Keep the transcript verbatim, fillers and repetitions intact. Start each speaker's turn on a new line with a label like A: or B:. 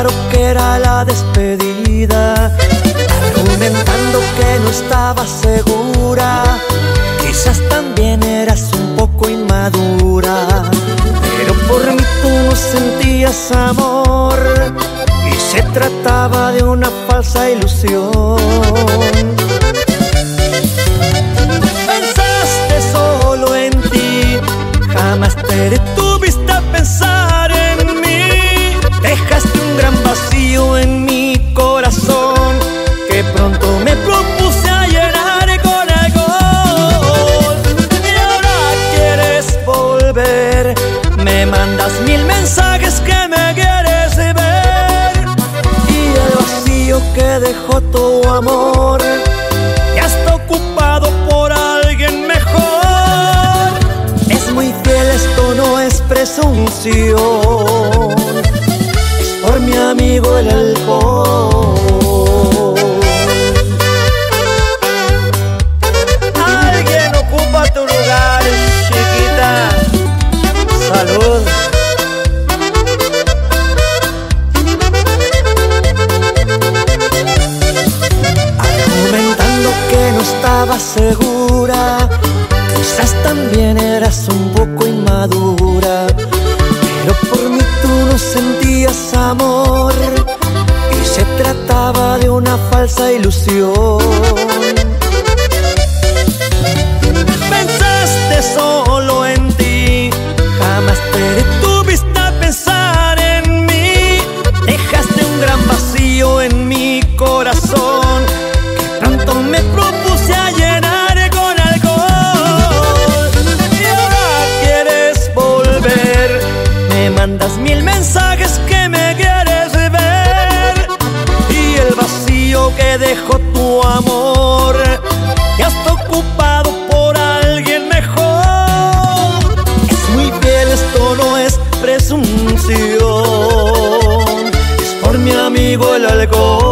A: claro que era la despedida, argumentando que no estaba segura. Quizás también eras un poco inmadura, pero por mí tú no sentías amor y se trataba de una falsa ilusión. Pensaste solo en ti, jamás te detuviste a pensar en mí. Dejaste un gran vacío en mi corazón que pronto me propuse a llenar con alcohol. Y ahora quieres volver, me mandas mil mensajes que me quieres ver, y el vacío que dejó tu amor ya está ocupado por alguien mejor. Es muy fiel, esto no es presunción, es por mi amigo el alcohol. Alguien ocupa tu lugar, chiquita. Salud. Argumentando que no estaba segura, quizás también eras un poco inmadura, pero por mí tú no sentías amor y se trataba de una falsa ilusión. Pensaste solo en ti, jamás te detuviste a pensar en mí. Dejaste un gran vacío en mi corazón que pronto me propuse a llenar con alcohol. Y ahora quieres volver, me mandas mil mensajes que me quieres ver, y el vacío que dejó tu amor ya está ocupado por alguien mejor. Es muy fiel, esto no es presunción, es por mi amigo el alcohol.